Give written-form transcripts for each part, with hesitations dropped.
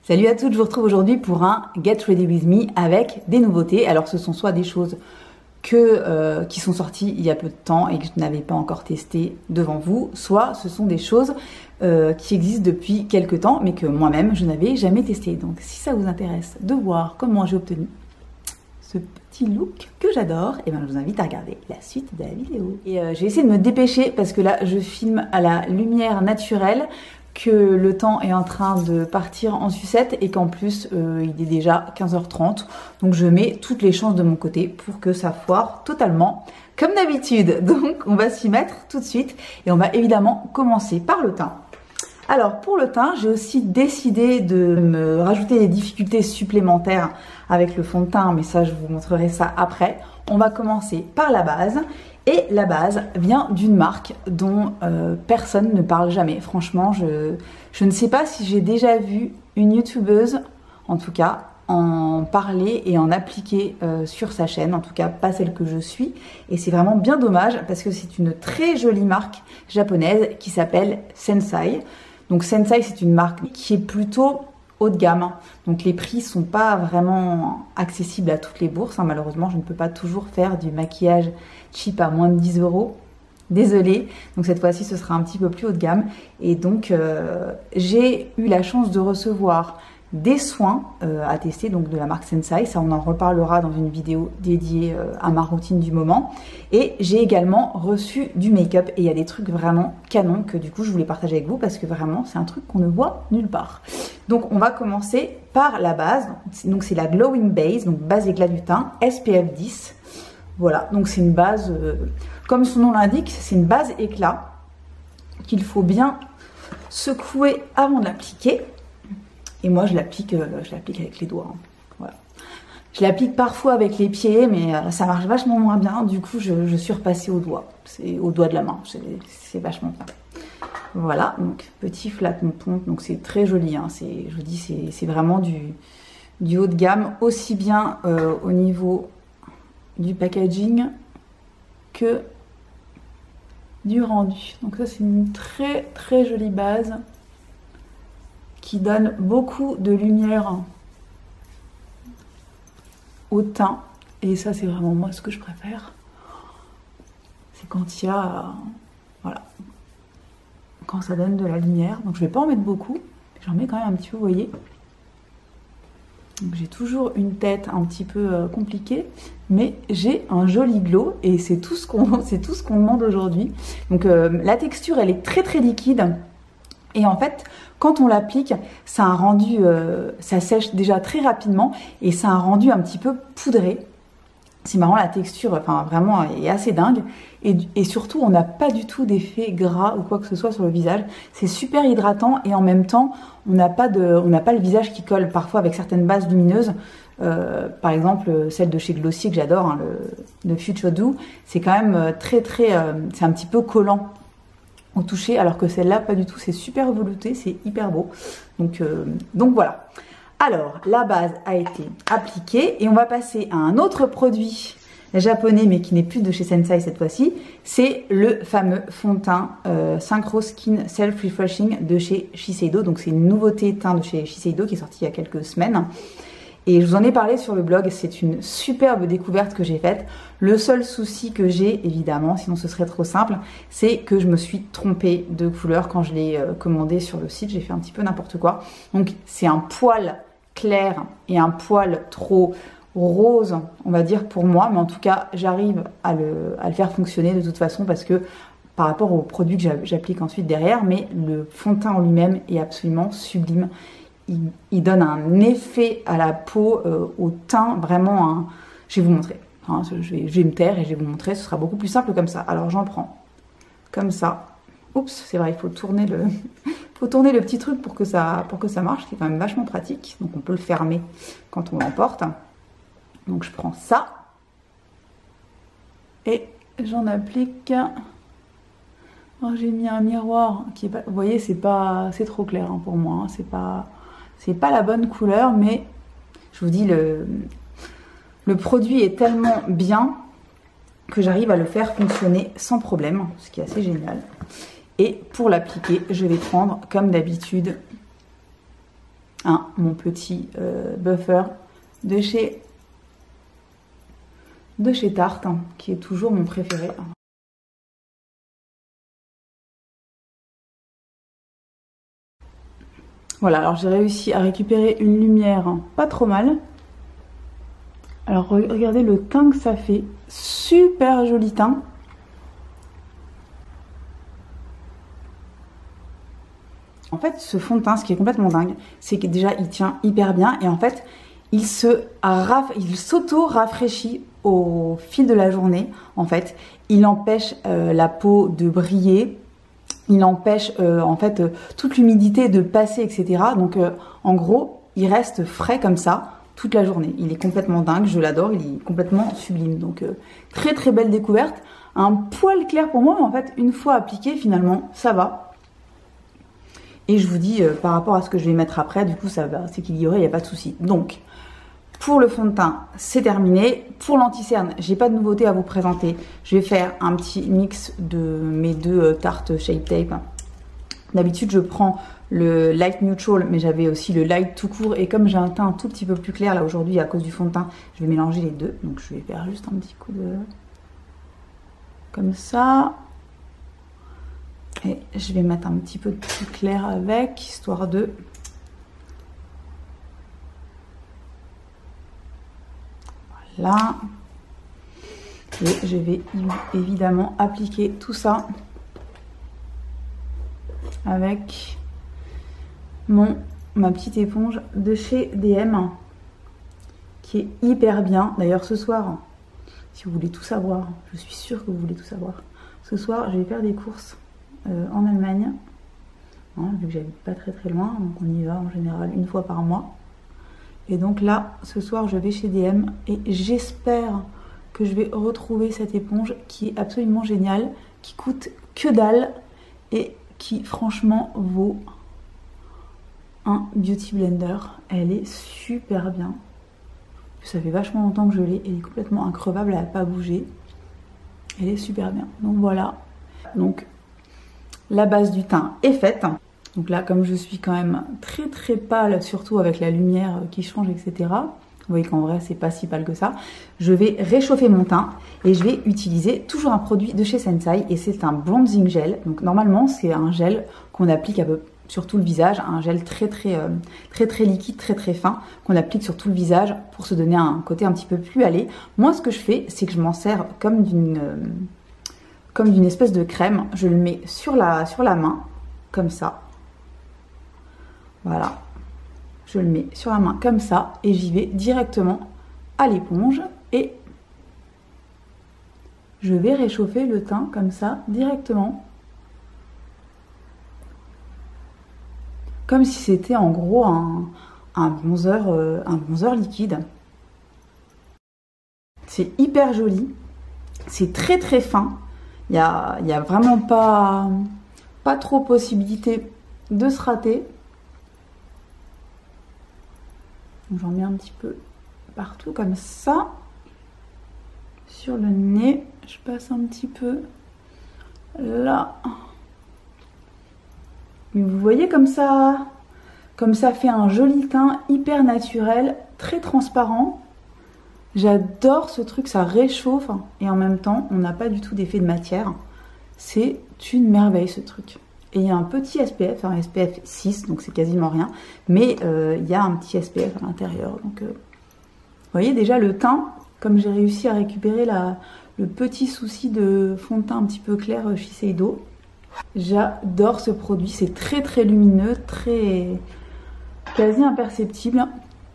Salut à toutes, je vous retrouve aujourd'hui pour un Get Ready With Me avec des nouveautés. Alors ce sont soit des choses qui sont sorties il y a peu de temps et que je n'avais pas encore testé devant vous, soit ce sont des choses qui existent depuis quelques temps mais que moi-même je n'avais jamais testé. Donc si ça vous intéresse de voir comment j'ai obtenu ce petit look que j'adore, et je vous invite à regarder la suite de la vidéo. Et j'ai essayé de me dépêcher parce que là je filme à la lumière naturelle, que le temps est en train de partir en sucette et qu'en plus il est déjà 15h30, donc je mets toutes les chances de mon côté pour que ça foire totalement comme d'habitude. Donc on va s'y mettre tout de suite et on va évidemment commencer par le teint. Alors pour le teint, j'ai aussi décidé de me rajouter des difficultés supplémentaires avec le fond de teint, mais ça je vous montrerai ça après. On va commencer par la base. Et la base vient d'une marque dont personne ne parle jamais. Franchement, je ne sais pas si j'ai déjà vu une youtubeuse, en tout cas, en parler et en appliquer sur sa chaîne. En tout cas, pas celle que je suis. Et c'est vraiment bien dommage parce que c'est une très jolie marque japonaise qui s'appelle Sensai. Donc Sensai, c'est une marque qui est plutôt haut de gamme, donc les prix sont pas vraiment accessibles à toutes les bourses, malheureusement je ne peux pas toujours faire du maquillage cheap à moins de 10 €, désolée. Donc cette fois-ci ce sera un petit peu plus haut de gamme et donc j'ai eu la chance de recevoir des soins à tester, donc de la marque Sensai, ça on en reparlera dans une vidéo dédiée à ma routine du moment. Et j'ai également reçu du make-up et il y a des trucs vraiment canons que du coup je voulais partager avec vous parce que vraiment c'est un truc qu'on ne voit nulle part. Donc on va commencer par la base, donc c'est la Glowing Base, donc base éclat du teint, SPF 10. Voilà, donc c'est une base, comme son nom l'indique, c'est une base éclat qu'il faut bien secouer avant de l'appliquer. Et moi je l'applique avec les doigts, hein. Voilà. Je l'applique parfois avec les pieds, mais ça marche vachement moins bien. Du coup je suis repassée au doigt, c'est au doigt de la main, c'est vachement bien. Voilà, donc petit flat pompe, donc c'est très joli, hein. Je vous dis c'est vraiment du haut de gamme, aussi bien au niveau du packaging que du rendu. Donc ça c'est une très très jolie base qui donne beaucoup de lumière au teint. Et ça, c'est vraiment moi ce que je préfère. C'est quand il y a... voilà. Quand ça donne de la lumière. Donc je vais pas en mettre beaucoup. J'en mets quand même un petit peu, vous voyez. Donc j'ai toujours une tête un petit peu compliquée. Mais j'ai un joli glow. Et c'est tout ce qu'on demande aujourd'hui. Donc la texture, elle est très très liquide. Et en fait, quand on l'applique, ça a un rendu, ça sèche déjà très rapidement et ça a un rendu un petit peu poudré. C'est marrant, la texture, enfin vraiment, est assez dingue. Et surtout, on n'a pas du tout d'effet gras ou quoi que ce soit sur le visage. C'est super hydratant et en même temps, on n'a pas le visage qui colle. Parfois, avec certaines bases lumineuses, par exemple celle de chez Glossier que j'adore, hein, le Future Dew, c'est quand même c'est un petit peu collant au toucher, alors que celle-là pas du tout, c'est super velouté, c'est hyper beau. Donc voilà. Alors la base a été appliquée et on va passer à un autre produit japonais mais qui n'est plus de chez Sensai cette fois-ci, c'est le fameux fond de teint Synchro Skin Self Refreshing de chez Shiseido. Donc c'est une nouveauté teint de chez Shiseido qui est sortie il y a quelques semaines. Et je vous en ai parlé sur le blog, c'est une superbe découverte que j'ai faite. Le seul souci que j'ai, évidemment, sinon ce serait trop simple, c'est que je me suis trompée de couleur quand je l'ai commandé sur le site. J'ai fait un petit peu n'importe quoi. Donc c'est un poil clair et un poil trop rose, on va dire, pour moi. Mais en tout cas, j'arrive à le faire fonctionner de toute façon parce que par rapport au produit que j'applique ensuite derrière, mais le fond de teint en lui-même est absolument sublime. Il donne un effet à la peau, au teint, vraiment un... Je vais vous montrer. Hein, je vais me taire et je vais vous montrer. Ce sera beaucoup plus simple comme ça. Alors j'en prends comme ça. Oups, c'est vrai, il faut tourner le petit truc pour que ça marche. C'est quand même vachement pratique. Donc on peut le fermer quand on l'emporte. Donc je prends ça. Et j'en applique... Alors, j'ai mis un miroir qui est pas... Vous voyez, c'est trop clair, hein, pour moi. Hein, c'est pas la bonne couleur, mais je vous dis, le produit est tellement bien que j'arrive à le faire fonctionner sans problème, ce qui est assez génial. Et pour l'appliquer, je vais prendre, comme d'habitude, mon petit buffer de chez Tarte, hein, qui est toujours mon préféré. Voilà, alors j'ai réussi à récupérer une lumière pas trop mal. Alors regardez le teint que ça fait, super joli teint. En fait, ce fond de teint, ce qui est complètement dingue, c'est que déjà il tient hyper bien et en fait il s'auto-rafraîchit au fil de la journée. En fait, il empêche la peau de briller. Il empêche en fait toute l'humidité de passer, etc. Donc en gros, il reste frais comme ça toute la journée. Il est complètement dingue, je l'adore, il est complètement sublime. Donc très très belle découverte. Un poil clair pour moi, mais en fait une fois appliqué finalement ça va. Et je vous dis par rapport à ce que je vais mettre après, du coup ça va, c'est qu'il y aurait, il n'y a pas de souci. Donc pour le fond de teint, c'est terminé. Pour l'anti-cerne, j'ai pas de nouveauté à vous présenter. Je vais faire un petit mix de mes deux tartes Shape Tape. D'habitude, je prends le Light Neutral, mais j'avais aussi le Light tout court. Et comme j'ai un teint un tout petit peu plus clair là aujourd'hui à cause du fond de teint, je vais mélanger les deux. Donc je vais faire juste un petit coup de... comme ça. Et je vais mettre un petit peu de plus clair avec, histoire de... Là, et je vais évidemment appliquer tout ça avec ma petite éponge de chez DM qui est hyper bien. D'ailleurs ce soir, si vous voulez tout savoir, je suis sûre que vous voulez tout savoir, ce soir je vais faire des courses en Allemagne, hein, vu que j'habite pas très loin, donc on y va en général une fois par mois. Et donc là, ce soir, je vais chez DM et j'espère que je vais retrouver cette éponge qui est absolument géniale, qui coûte que dalle et qui franchement vaut un beauty blender. Elle est super bien. Ça fait vachement longtemps que je l'ai, elle est complètement increvable, elle n'a pas bougé. Elle est super bien. Donc voilà. Donc la base du teint est faite. Donc là, comme je suis quand même très très pâle, surtout avec la lumière qui change, etc. Vous voyez qu'en vrai, c'est pas si pâle que ça. Je vais réchauffer mon teint et je vais utiliser toujours un produit de chez Sensai et c'est un bronzing gel. Donc normalement, c'est un gel qu'on applique sur tout le visage, un gel très liquide, très fin, qu'on applique sur tout le visage pour se donner un côté un petit peu plus allé. Moi, ce que je fais, c'est que je m'en sers comme d'une espèce de crème. Je le mets sur la main, comme ça. Voilà, je le mets sur la main comme ça et j'y vais directement à l'éponge et je vais réchauffer le teint comme ça directement. Comme si c'était en gros un bronzer liquide. C'est hyper joli, c'est très fin, il y a vraiment pas trop possibilité de se rater. J'en mets un petit peu partout comme ça. Sur le nez, je passe un petit peu là. Mais vous voyez comme ça fait un joli teint hyper naturel, très transparent. J'adore ce truc, ça réchauffe et en même temps, on n'a pas du tout d'effet de matière. C'est une merveille ce truc. Et il y a un petit SPF, un SPF 6, donc c'est quasiment rien. Mais il y a un petit SPF à l'intérieur. Donc, vous voyez déjà le teint, comme j'ai réussi à récupérer le petit souci de fond de teint un petit peu clair chez Shiseido. J'adore ce produit, c'est très lumineux, quasi imperceptible.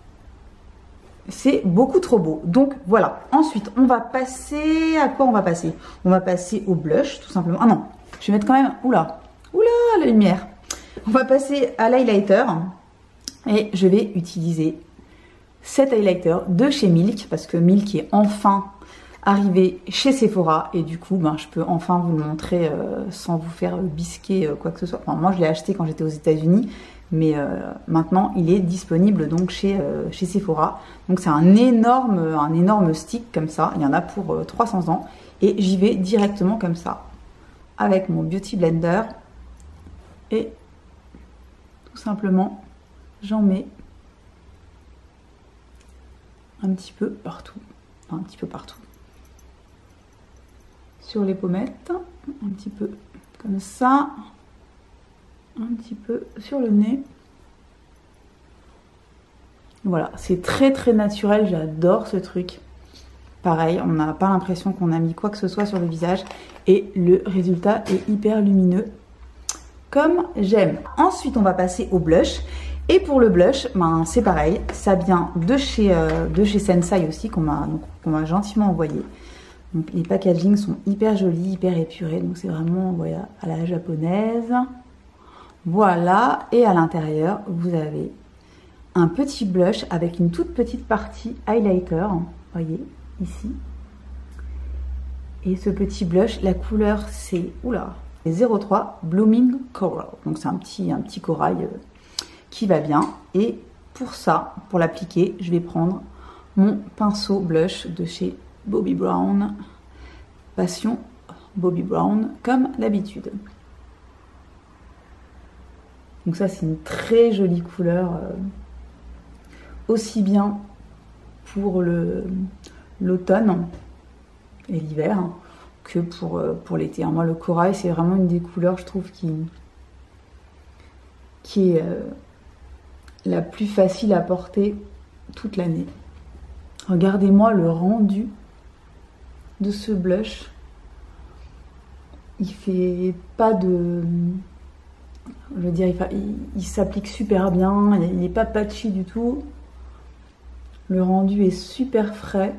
C'est beaucoup trop beau. Donc voilà. Ensuite, on va passer... À quoi on va passer? On va passer au blush, tout simplement. Ah non, je vais mettre quand même... Oula, la lumière. On va passer à l'highlighter. Et je vais utiliser cet highlighter de chez Milk. Parce que Milk est enfin arrivé chez Sephora. Et du coup, je peux enfin vous le montrer sans vous faire bisquer quoi que ce soit. Enfin, moi, je l'ai acheté quand j'étais aux États-Unis. Mais maintenant, il est disponible donc chez Sephora. Donc c'est un énorme stick comme ça. Il y en a pour 300 ans. Et j'y vais directement comme ça. Avec mon Beauty Blender. Et tout simplement j'en mets un petit peu partout, enfin, un petit peu partout. Sur les pommettes, un petit peu comme ça, un petit peu sur le nez. Voilà, c'est très très naturel, j'adore ce truc. Pareil, on n'a pas l'impression qu'on a mis quoi que ce soit sur le visage et le résultat est hyper lumineux, comme j'aime. Ensuite, on va passer au blush. Et pour le blush, ben, c'est pareil, ça vient de chez Sensai aussi, qu'on m'a gentiment envoyé. Donc, les packagings sont hyper jolis, hyper épurés, donc c'est vraiment voilà, à la japonaise. Voilà, et à l'intérieur, vous avez un petit blush avec une toute petite partie highlighter, voyez, ici. Et ce petit blush, la couleur c'est, oula, 03 Blooming Coral. Donc c'est un petit corail qui va bien. Et pour ça, pour l'appliquer, je vais prendre mon pinceau blush de chez Bobbi Brown. Passion Bobbi Brown, comme d'habitude. Donc ça c'est une très jolie couleur, aussi bien pour l'automne et l'hiver que pour l'été. Moi le corail c'est vraiment une des couleurs je trouve qui est la plus facile à porter toute l'année. Regardez-moi le rendu de ce blush. Il fait pas de... Je veux dire, il s'applique super bien, il n'est pas patchy du tout. Le rendu est super frais.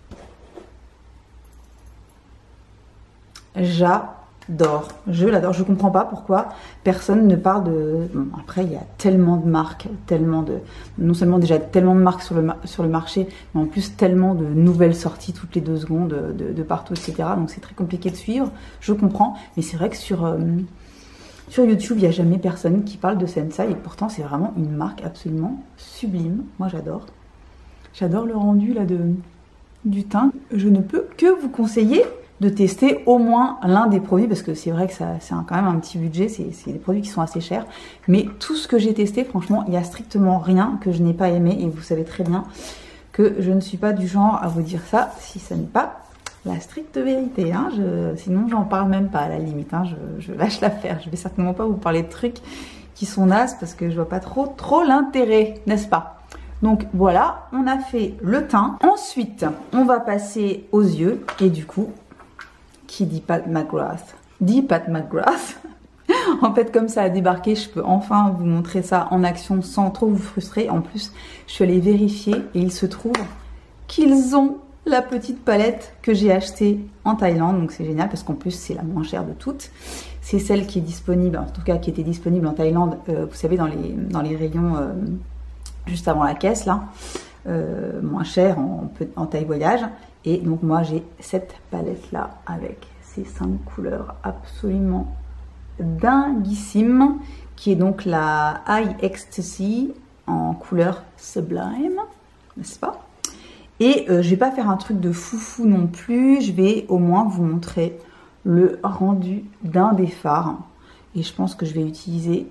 J'adore, je l'adore. Je comprends pas pourquoi personne ne parle de... Bon, après, il y a tellement de marques, non seulement déjà tellement de marques sur le marché, mais en plus tellement de nouvelles sorties toutes les 2 secondes de partout, etc. Donc c'est très compliqué de suivre, je comprends. Mais c'est vrai que sur YouTube, il n'y a jamais personne qui parle de Sensai et pourtant c'est vraiment une marque absolument sublime. Moi j'adore. J'adore le rendu là du teint. Je ne peux que vous conseiller de tester au moins l'un des produits parce que c'est vrai que c'est quand même un petit budget, c'est des produits qui sont assez chers. Mais tout ce que j'ai testé, franchement, il n'y a strictement rien que je n'ai pas aimé et vous savez très bien que je ne suis pas du genre à vous dire ça si ça n'est pas la stricte vérité, hein. Sinon j'en parle même pas à la limite, hein. Je lâche l'affaire. Je vais certainement pas vous parler de trucs qui sont nazes parce que je vois pas trop l'intérêt, n'est-ce pas? Donc voilà, on a fait le teint. Ensuite, on va passer aux yeux et du coup, qui dit Pat McGrath dit Pat McGrath. En fait, comme ça a débarqué, je peux enfin vous montrer ça en action sans trop vous frustrer. En plus, je suis allée vérifier et il se trouve qu'ils ont la petite palette que j'ai achetée en Thaïlande. Donc c'est génial parce qu'en plus, c'est la moins chère de toutes. C'est celle qui est disponible, en tout cas qui était disponible en Thaïlande, vous savez, dans les rayons juste avant la caisse, là. Moins cher en taille voyage. Et donc moi, j'ai cette palette-là avec ces 5 couleurs absolument dinguissime, qui est donc la High Ecstasy en couleur Sublime, n'est-ce pas? Et je vais pas faire un truc de foufou non plus, je vais au moins vous montrer le rendu d'un des fards. Et je pense que je vais utiliser,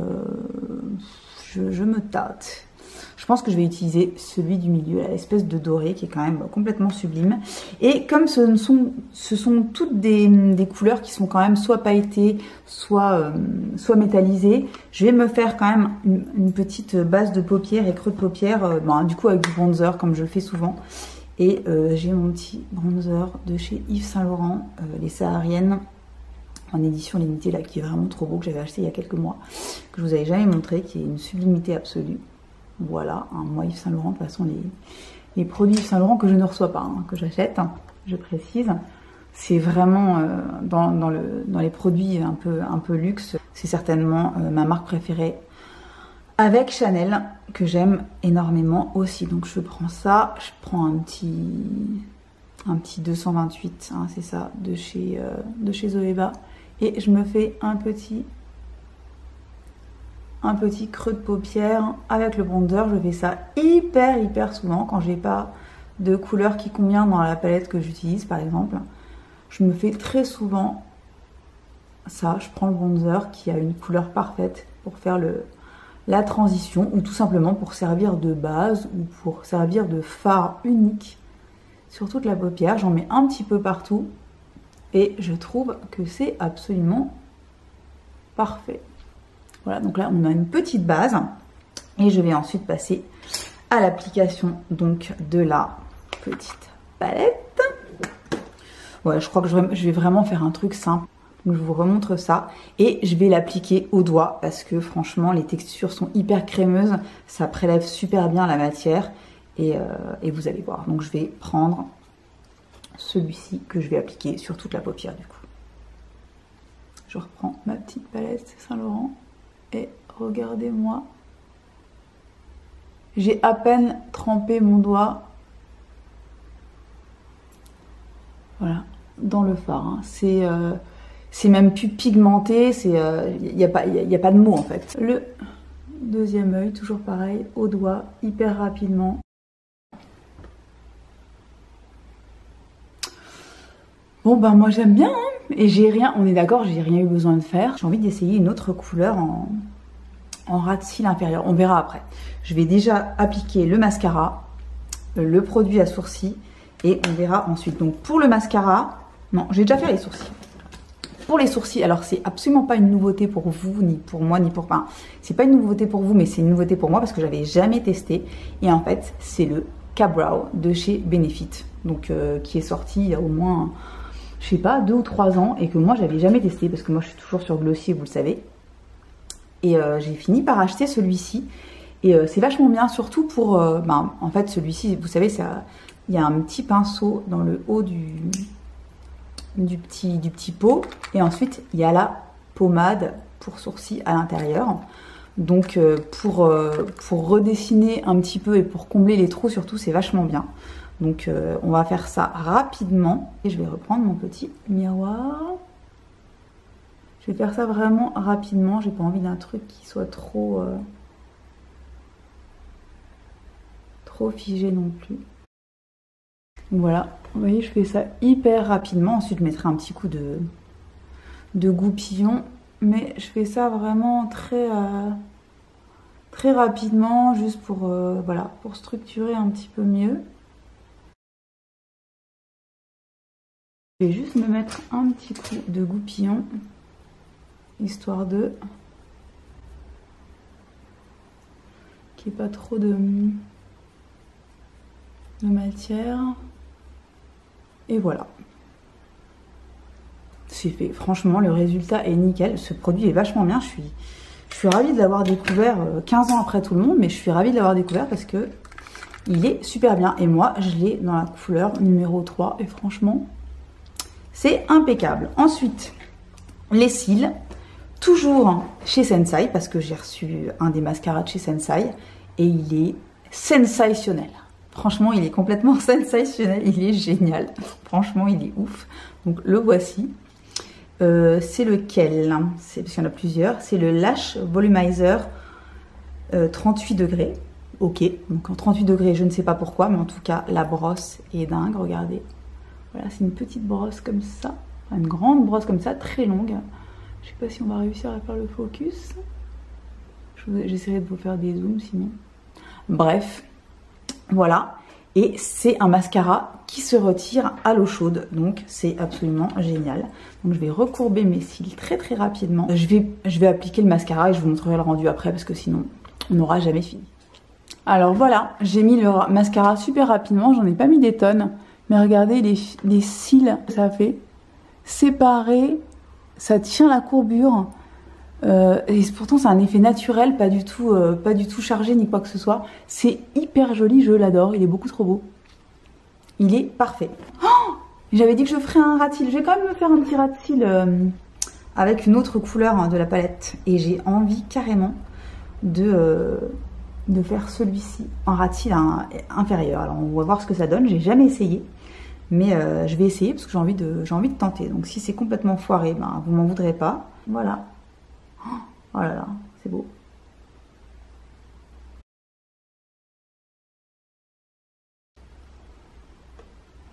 je me tâte. Je pense que je vais utiliser celui du milieu, l'espèce de doré qui est quand même complètement sublime. Et comme ce sont toutes des couleurs qui sont quand même soit pailletées, soit métallisées, je vais me faire quand même une petite base de paupières et creux de paupières, du coup avec du bronzer comme je le fais souvent. Et j'ai mon petit bronzer de chez Yves Saint Laurent, les Sahariennes, en édition limitée, là, qui est vraiment trop beau, que j'avais acheté il y a quelques mois, que je vous avais jamais montré, qui est une sublimité absolue. Voilà, moi Yves Saint Laurent, de toute façon les produits Yves Saint Laurent que je ne reçois pas, hein, que j'achète, je précise, c'est vraiment dans les produits un peu luxe, c'est certainement ma marque préférée avec Chanel, que j'aime énormément aussi. Donc je prends ça, je prends un petit 228, hein, c'est ça, de chez Zoeva, et je me fais un petit creux de paupière avec le bronzer. Je fais ça hyper souvent quand j'ai pas de couleur qui convient dans la palette que j'utilise par exemple. Je me fais très souvent ça, je prends le bronzer qui a une couleur parfaite pour faire la transition ou tout simplement pour servir de base ou pour servir de fard unique sur toute la paupière. J'en mets un petit peu partout et je trouve que c'est absolument parfait. Voilà, donc là on a une petite base et je vais ensuite passer à l'application donc de la petite palette. Ouais, je crois que je vais vraiment faire un truc simple. Donc je vous remontre ça et je vais l'appliquer au doigt parce que franchement les textures sont hyper crémeuses, ça prélève super bien la matière et vous allez voir. Donc je vais prendre celui-ci que je vais appliquer sur toute la paupière du coup. Je reprends ma petite palette Saint-Laurent et regardez-moi. J'ai à peine trempé mon doigt. Voilà, dans le fard. Hein. C'est même plus pigmenté, il n'y a pas de mots en fait. Le deuxième œil, toujours pareil, au doigt, hyper rapidement. Bon ben moi j'aime bien, hein, et on est d'accord, j'ai rien eu besoin de faire. J'ai envie d'essayer une autre couleur en ras de cils inférieur, on verra après. Je vais déjà appliquer le mascara, le produit à sourcils, et on verra ensuite. Donc pour le mascara, non, j'ai déjà fait les sourcils. Pour les sourcils, alors c'est absolument pas une nouveauté pour vous, ni pour moi, ni pour... Enfin, c'est pas une nouveauté pour vous, mais c'est une nouveauté pour moi parce que j'avais jamais testé. Et en fait, c'est le Ka-Brow de chez Benefit. Donc, qui est sorti il y a au moins, je sais pas, 2 ou 3 ans. Et que moi, j'avais jamais testé parce que moi, je suis toujours sur Glossier, vous le savez. Et j'ai fini par acheter celui-ci. Et c'est vachement bien, surtout pour... en fait, celui-ci, vous savez, il y a un petit pinceau dans le haut du petit pot et ensuite il y a la pommade pour sourcils à l'intérieur, donc pour redessiner un petit peu et pour combler les trous surtout, c'est vachement bien. Donc on va faire ça rapidement et je vais reprendre mon petit miroir. Je vais faire ça vraiment rapidement, j'ai pas envie d'un truc qui soit trop figé non plus. Voilà, vous voyez, je fais ça hyper rapidement. Ensuite, je mettrai un petit coup de goupillon. Mais je fais ça vraiment très rapidement, juste pour, voilà, pour structurer un petit peu mieux. Je vais juste me mettre un petit coup de goupillon, histoire de... qu'il n'y ait pas trop de matière. Et voilà, c'est fait. Franchement, le résultat est nickel. Ce produit est vachement bien. Je suis ravie de l'avoir découvert 15 ans après tout le monde, mais je suis ravie de l'avoir découvert parce que il est super bien. Et moi, je l'ai dans la couleur numéro 3 et franchement, c'est impeccable. Ensuite, les cils, toujours chez Sensai parce que j'ai reçu un des mascaras de chez Sensai et il est sensationnel. Franchement, il est complètement sensationnel, il est génial. Franchement, il est ouf. Donc, le voici. C'est lequel? C'est parce qu'il y en a plusieurs. C'est le Lash Volumizer 38 degrés. Ok, donc en 38 degrés, je ne sais pas pourquoi, mais en tout cas, la brosse est dingue. Regardez. Voilà, c'est une petite brosse comme ça. Enfin, une grande brosse comme ça, très longue. Je sais pas si on va réussir à faire le focus. J'essaierai de vous faire des zooms sinon. Bref. Voilà, et c'est un mascara qui se retire à l'eau chaude, donc c'est absolument génial. Donc je vais recourber mes cils très rapidement. Je vais appliquer le mascara et je vous montrerai le rendu après parce que sinon on n'aura jamais fini. Alors voilà, j'ai mis le mascara super rapidement, j'en ai pas mis des tonnes, mais regardez les cils que ça fait. Séparé, ça tient la courbure. Et pourtant c'est un effet naturel, pas du tout chargé ni quoi que ce soit. C'est hyper joli, je l'adore, il est beaucoup trop beau. Il est parfait. Oh, j'avais dit que je ferais un ras de cils. Je vais quand même me faire un petit ras de cils avec une autre couleur de la palette. Et j'ai envie carrément de faire celui-ci en ras de cils inférieur. Alors on va voir ce que ça donne, j'ai jamais essayé. Mais je vais essayer parce que j'ai envie de tenter. Donc si c'est complètement foiré, ben, vous m'en voudrez pas. Voilà. Oh là là, c'est beau.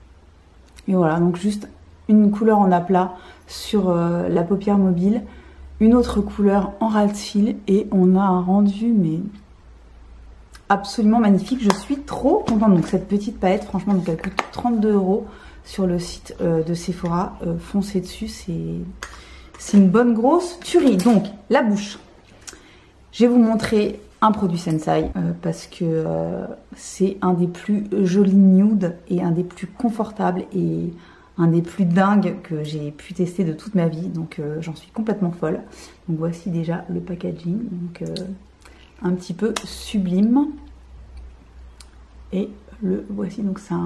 Et voilà, donc juste une couleur en aplat sur la paupière mobile. une autre couleur en ras de cils et on a un rendu mais absolument magnifique. Je suis trop contente. Donc cette petite palette, franchement, donc elle coûte 32 € sur le site de Sephora. Foncez dessus, c'est une bonne grosse tuerie. Donc la bouche, je vais vous montrer un produit Sensai parce que c'est un des plus jolis nude et un des plus confortables et un des plus dingues que j'ai pu tester de toute ma vie. Donc j'en suis complètement folle. Donc voici déjà le packaging. Donc un petit peu sublime. Et le voici, donc c'est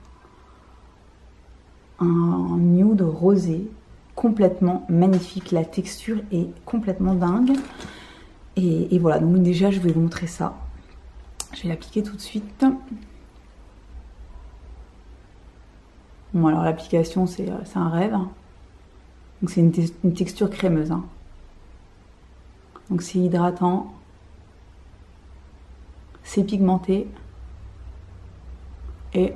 un nude rosé complètement magnifique. La texture est complètement dingue. Et voilà, donc déjà je vais vous montrer ça. Je vais l'appliquer tout de suite. Bon, alors l'application c'est un rêve. Donc c'est une texture crémeuse. Hein. Donc c'est hydratant. C'est pigmenté. Et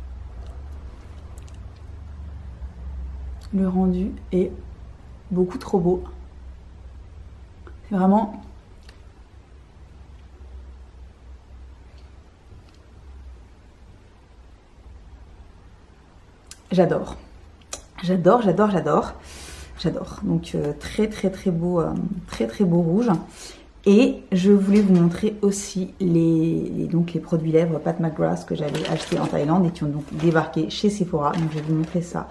le rendu est beaucoup trop beau. C'est vraiment... J'adore. J'adore, j'adore, j'adore. J'adore. Donc très beau rouge. Et je voulais vous montrer aussi les produits lèvres Pat McGrath que j'avais acheté en Thaïlande et qui ont donc débarqué chez Sephora. Donc je vais vous montrer ça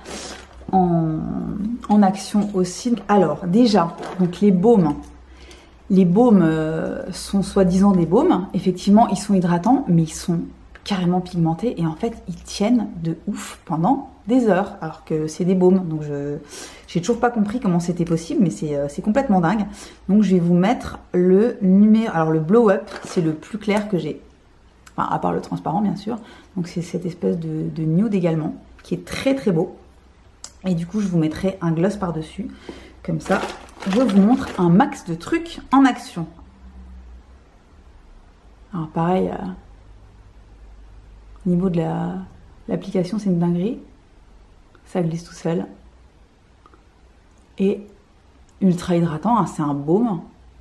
en action aussi. Alors déjà, donc les baumes. Les baumes sont soi-disant des baumes. Effectivement, ils sont hydratants, mais ils sont carrément pigmentés et en fait ils tiennent de ouf pendant des heures alors que c'est des baumes. Donc j'ai toujours pas compris comment c'était possible, mais c'est complètement dingue. Donc je vais vous mettre le numéro, alors le blow up, c'est le plus clair que j'ai, enfin à part le transparent bien sûr. Donc c'est cette espèce de nude également qui est très beau. Et du coup je vous mettrai un gloss par dessus, comme ça je vous montre un max de trucs en action. Alors pareil, au niveau de l'application c'est une dinguerie, ça glisse tout seul. Et ultra hydratant, hein, c'est un baume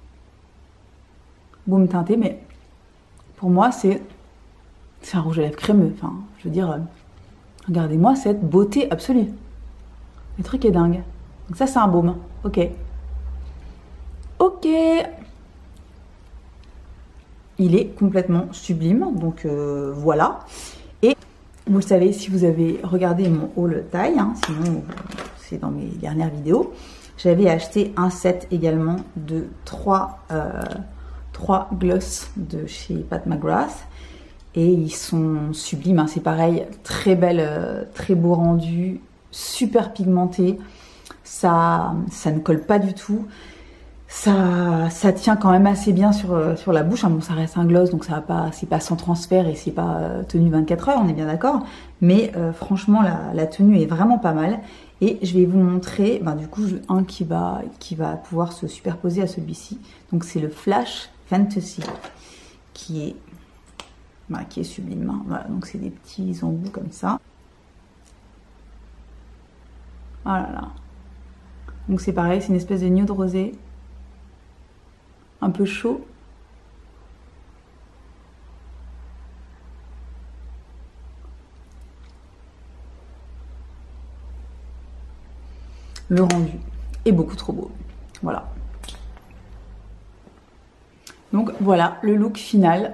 teinté, mais pour moi c'est un rouge à lèvres crémeux. Enfin, je veux dire, regardez-moi cette beauté absolue. Le truc est dingue. Donc ça c'est un baume, ok. Ok. Il est complètement sublime, donc voilà. Et vous le savez, si vous avez regardé mon haul taille, hein, sinon c'est dans mes dernières vidéos, j'avais acheté un set également de 3 gloss de chez Pat McGrath. Et ils sont sublimes, hein, c'est pareil, très belle, très beau rendu, super pigmenté. Ça ne colle pas du tout. Ça tient quand même assez bien sur la bouche. Hein. Bon, ça reste un gloss, donc ça va pas, c'est pas sans transfert et c'est pas tenu 24 heures, on est bien d'accord. Mais franchement, la tenue est vraiment pas mal. Et je vais vous montrer, du coup, un qui va pouvoir se superposer à celui-ci. Donc c'est le Flash Fantasy, qui est sublime. Hein. Voilà, donc c'est des petits embouts comme ça. Voilà. Là. Donc c'est pareil, c'est une espèce de nude rosé. Un peu chaud. Le rendu est beaucoup trop beau. Voilà. Donc voilà le look final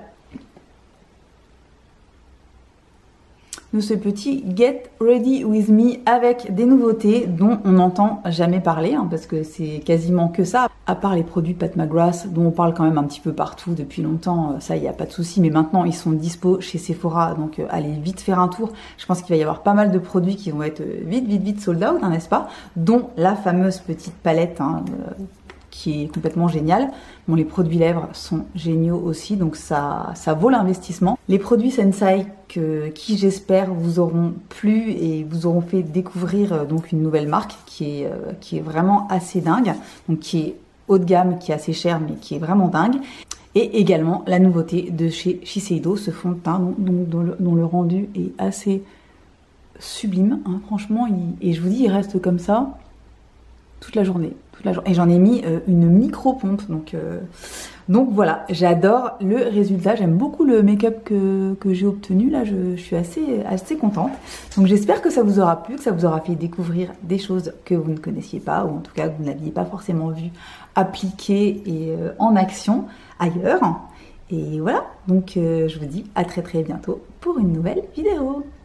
de ce petit Get Ready With Me avec des nouveautés dont on n'entend jamais parler, hein, parce que c'est quasiment que ça, à part les produits Pat McGrath dont on parle quand même un petit peu partout depuis longtemps, ça il n'y a pas de souci, mais maintenant ils sont dispo chez Sephora, donc allez vite faire un tour. Je pense qu'il va y avoir pas mal de produits qui vont être vite sold out, hein, n'est-ce pas, dont la fameuse petite palette, hein, qui est complètement géniale. Bon, les produits lèvres sont géniaux aussi, donc ça vaut l'investissement. Les produits Sensai qui j'espère vous auront plu et vous auront fait découvrir donc une nouvelle marque qui est vraiment assez dingue, donc qui est haut de gamme, qui est assez cher, mais qui est vraiment dingue. Et également la nouveauté de chez Shiseido, ce fond de teint dont le rendu est assez sublime, hein, franchement, et je vous dis, il reste comme ça. toute la journée. Et j'en ai mis une micro-pompe, donc voilà, j'adore le résultat, j'aime beaucoup le make-up que j'ai obtenu, là je suis assez contente. Donc j'espère que ça vous aura plu, que ça vous aura fait découvrir des choses que vous ne connaissiez pas, ou en tout cas que vous n'aviez pas forcément vu appliquer et en action ailleurs. Et voilà, donc je vous dis à très bientôt pour une nouvelle vidéo.